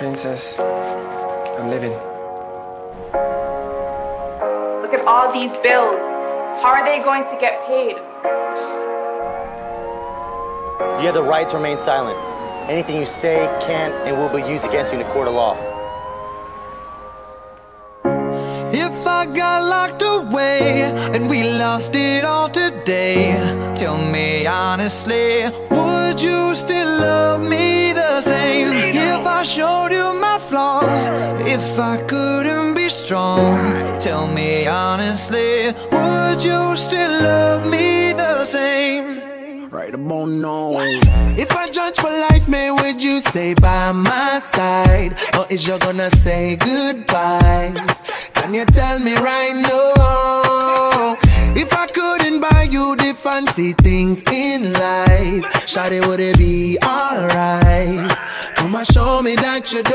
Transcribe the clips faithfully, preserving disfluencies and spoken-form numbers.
Princess, I'm Levine. Look at all these bills. How are they going to get paid? You have the right to remain silent. Anything you say can and will be used against you in a court of law. If I got locked away and we lost it all today, tell me honestly, would you still love me the same? If I showed you my flaws, if I couldn't be strong, tell me honestly, would you still love me the same? Right about now. If I judge for life, man, would you stay by my side? Or is you gonna say goodbye? Can you tell me right now? If I couldn't buy you the fancy things in life, shawty, would it be alright? Come and show me that you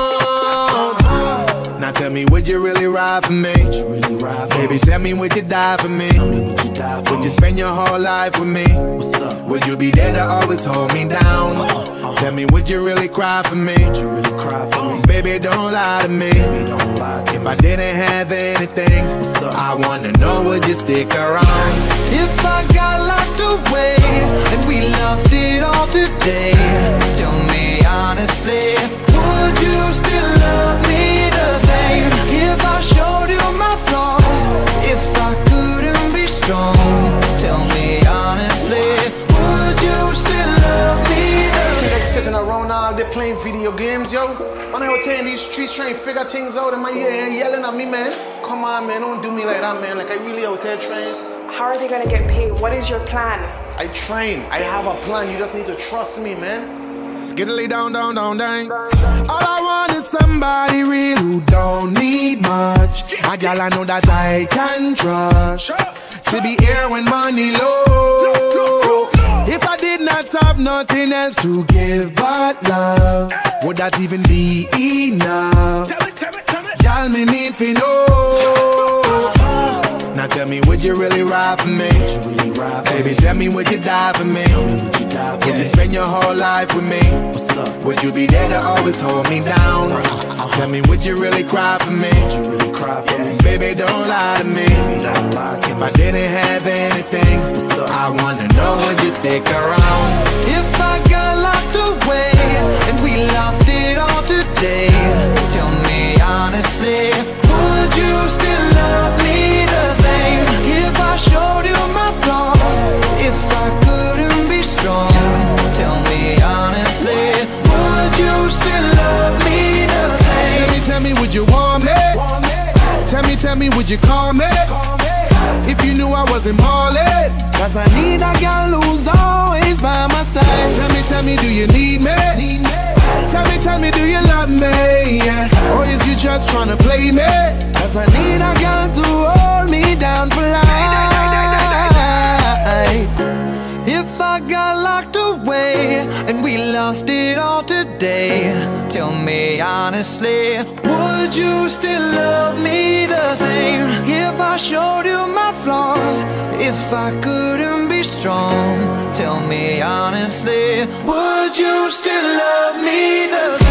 don't. Now tell me, would you really ride for me? Really ride for Baby, me? Tell me, would you die for me? me would, you die for would you spend your whole life with me? What's up? Would you be there to always hold me down? Uh, uh, tell me, would you really cry for me? Would you really cry for me? Baby, don't lie to me. Baby, don't lie to if me. I didn't have anything, I wanna know, would you stick around? If I got locked away and we lost it all today, tell me honestly, would you still love me the same? If I showed you my flaws, if I couldn't be strong, tell me honestly, would you still love me the same? See, they sitting around all day playing video games, yo. When I was in these streets trying to figure things out in my ear and yelling at me, man. Come on, man, don't do me like that, man. Like, I really out there trying. How are they going to get paid? What is your plan? I train. I have a plan. You just need to trust me, man. Skiddly down, down, down, down. All I want is somebody real who don't need much. A gal I know that I can trust, to be here when money low. If I did not have nothing else to give but love, would that even be enough? Y'all me need to know. Now tell me, would you really ride for me? Really ride for Baby, me? Tell me, would you die for me? Would you, die for would me? You spend your whole life with me? What's up? Would you be there to always hold me down? Uh-huh. Tell me, would you really cry for me? Would you really cry for me? Baby, don't lie to me. Baby, don't lie to if me. I didn't have anything, I wanna know, would you stick around? If I got locked away and we lost it all today, tell me honestly, would you still love me the same? If I showed you my flaws, if I couldn't be strong, tell me honestly, would you still love me the same? Tell me, tell me, would you want me? Want me? Tell me, tell me, would you call me? Call me. If you knew I wasn't ballin', cause I need a girl who's always by my side. Tell me, tell me, do you need me? Need me? Tell me, tell me, do you love me? Yeah. Or is you just tryna play me? Cause I need a girl to hold me down for life. If I got locked away and we lost it all today, tell me honestly, would you still love me the same? If I showed you my flaws, if I couldn't be strong, tell me honestly, would you still love me the same?